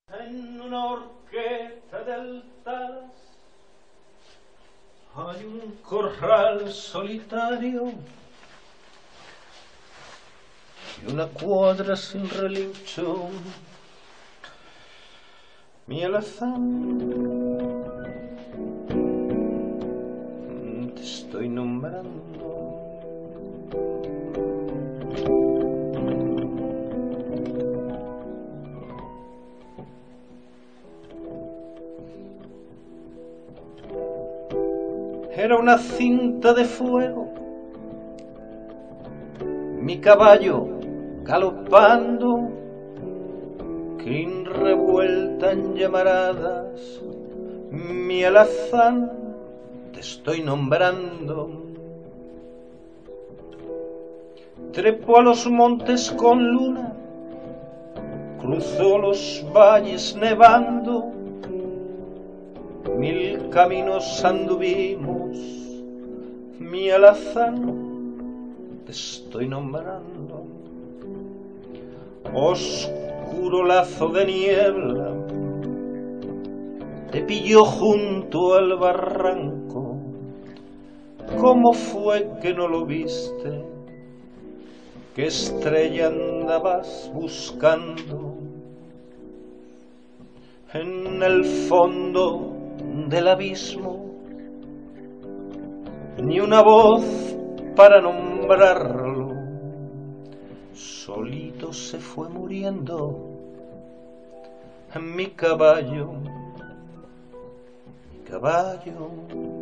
En una horqueta del Talas hay un corral solitario y una cuadra sin relincho. Mi alazán, te estoy nombrando. Era una cinta de fuego, mi caballo galopando, crin revuelta en llamaradas, mi alazán, te estoy nombrando. Trepó a los montes con luna, cruzó los valles nevando, mil caminos anduvimos, mi alazán, te estoy nombrando. Oscuro lazo de niebla te pilló junto al barranco. ¿Cómo fue que no lo viste? ¿Qué estrella andabas buscando? En el fondo del abismo, ni una voz para nombrarlo, solito se fue muriendo mi caballo, mi caballo.